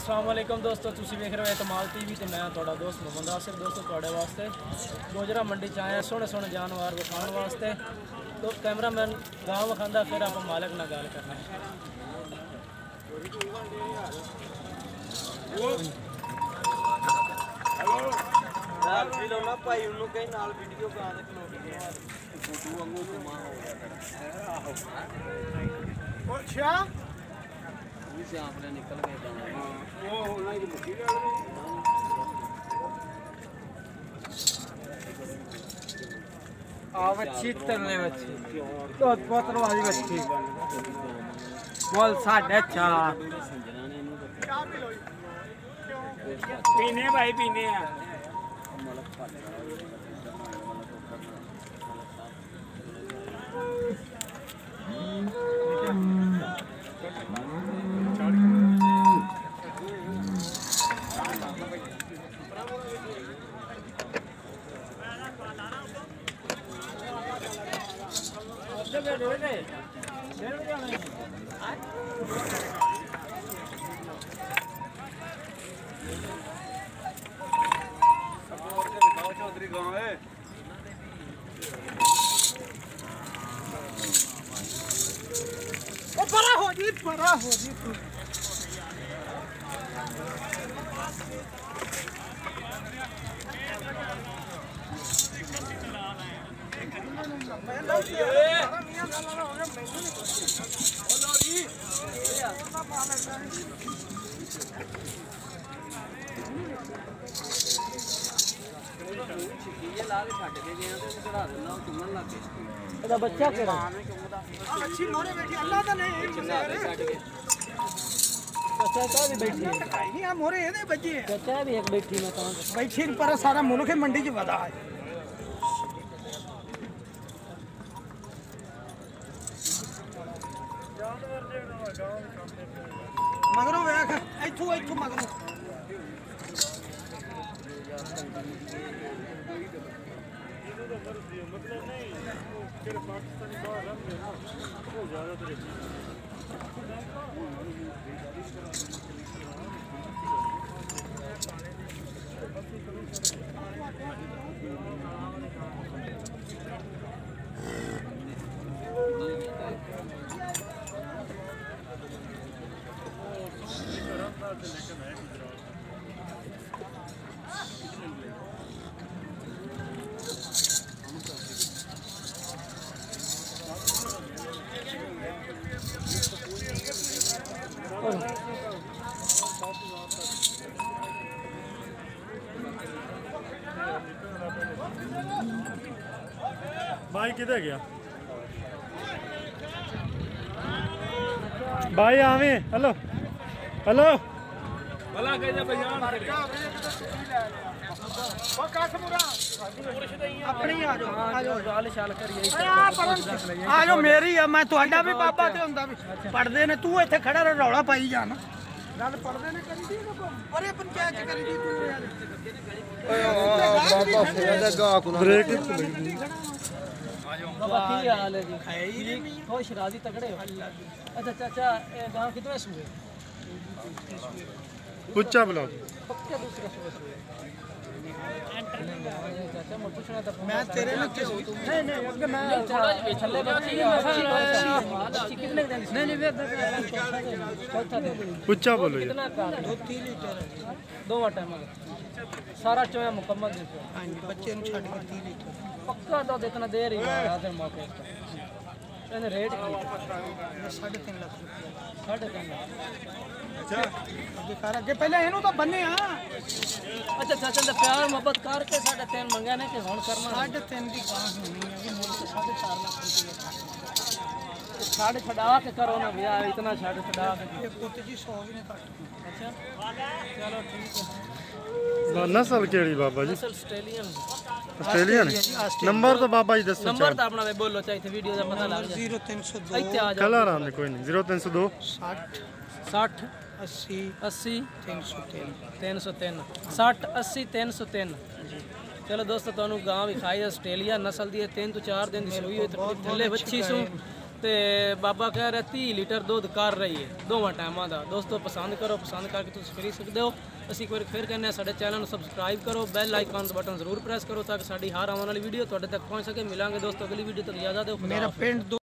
अस्सलाम वालेकुम दोस्तों, तुसीं वेख रहे हो इतमाल टीवी ते मैं तुहाडा दोस्त मोहम्मद आसिफ। दोस्तों तुहाडे वास्ते गोजरा मंडी च आए सोहने सोहने जानवर विखाण वास्ते। तो कैमरामैन गांव विखांदा, फिर आप मालिक नाल गल करना। आपने निकल गए बच्ची तरले बच्ची दूध पोतल वाली बच्ची बोल 4.5 पीने भाई पीने चौधरी गाँव है। परा हो जी बच्चा केड़ा अच्छी मोरे बैठी अल्लाह दा नहीं चाचा भी बैठी है, नहीं आ मोरे ਇਹਦੇ ਬੱਜੇ चाचा भी एक बैठी मैं कहां बैठी पर सारा मुल्क मंडी च वदा है मगरों वेख इथों मगरों मतलब नहीं फिर पाकिस्तानी बाहर रन में ना वो ज़्यादातर भाई किधर गया भाई आवे हेलो हेलो भला कैसे बयान अपनी आ जाओ गाल शाल करिए आ जाओ मेरी है मैं ਤੁਹਾਡਾ ਵੀ ਬਾਬਾ ਤੇ ਹੁੰਦਾ ਵੀ ਪੜਦੇ ਨੇ ਤੂੰ ਇੱਥੇ ਖੜਾ ਰਹਿ ਰੌਲਾ ਪਾਈ ਜਾਣਾ ਗੱਲ ਪੜਦੇ ਨੇ ਕਰੀ ਦੀ ਅਰੇ ਪੰਚਾਇਤ ਚ ਕਰੀ ਦੀ ਤੂੰ ਯਾਰ ਬਾਬਾ ਫੇਰ ਗਾ ਕੋਲ ब्रेक बाबा की हाल है जी? ठीक खुश राजी तगड़े हो? अच्छा चाचा गांव कितने सूए? उच्चा बुलाओ पक्के दूसरे सूए चाचा मैं पूछना था मैं तेरे में नहीं अगर मैं थोड़ा छल्ले बच्ची कितने दिन नहीं चौथा दिन उच्चा बोलो कितना का 2-3 लीटर दो टाइम सारा चोया मुकम्मल दे हाँ जी बच्चे ने छड़ के 3 लीटर पक्का तो इतना देर ही आधे मौके इसने रेट की 3.5 लाख रुपया 3.5 लाख अच्छा आगे पहले ਇਹਨੂੰ ਤਾਂ ਬੰਨੇ ਆ अच्छा चाचा ਦਾ प्यार मोहब्बत करके 3.5 ਮੰਗਿਆ ਨੇ कि ਹੁਣ करना 3.5 ਦੀ ਗਾਂ होनी है कि मुल्क 4.5 लाख रुपया छाड़ छड़ा के करो ना भैया, इतना छाड़ छड़ा के ये पुੱਤ जी 100 भी नहीं घट अच्छा चलो ठीक है। नस्ल केड़ी बाबा जी नस्ल ऑस्ट्रेलियन ऑस्ट्रेलियन नंबर तो बाबा जी दसो नंबर तो अपना बोलो चाहिए वीडियो का पता लग जाए 0302 ਇੱਥੇ ਆ ਜਾਓ कल आराम ने कोई नहीं 0302 60 60 80 80 303 303 60 80 303 चलो दोस्तों ਤੁਹਾਨੂੰ ਗਾਂ ਵਿਖਾਈ ਆਸਟ੍ਰੇਲੀਆ ਨਸਲ ਦੀ 3 ਤੋਂ 4 ਦਿਨ ਦੀ ਸੂਈ ਹੋਈ ਥੱਲੇ ਵੱਛੀ ਸੂ ਤੇ ਬਾਬਾ ਕਹਿ ਰਿਹਾ 30 ਲੀਟਰ ਦੁੱਧ ਕਰ ਰਹੀ ਹੈ ਦੋਵਾਂ ਟਾਈਮਾਂ ਦਾ। ਦੋਸਤੋ ਪਸੰਦ ਕਰੋ, ਪਸੰਦ ਕਰਕੇ ਤੁਸੀਂ ਖਰੀਦ ਸਕਦੇ ਹੋ। ਅਸੀਂ ਇੱਕ ਵਾਰ ਫਿਰ ਕਹਿੰਦੇ ਹਾਂ ਸਾਡੇ ਚੈਨਲ ਨੂੰ ਸਬਸਕ੍ਰਾਈਬ ਕਰੋ, ਬੈਲ ਆਈਕਨ ਦਾ ਬਟਨ ਜ਼ਰੂਰ ਪ੍ਰੈਸ ਕਰੋ ਤਾਂ ਕਿ ਸਾਡੀ ਹਰ ਆਉਣ ਵਾਲੀ ਵੀਡੀਓ ਤੁਹਾਡੇ ਤੱਕ ਪਹੁੰਚ ਸਕੇ। ਮਿਲਾਂਗੇ ਦੋਸਤੋ ਅਗਲੀ ਵੀਡੀਓ ਤੱਕ, ਇਜਾਜ਼ਤ ਦਿਓ। ਮੇਰਾ ਪਿੰਡ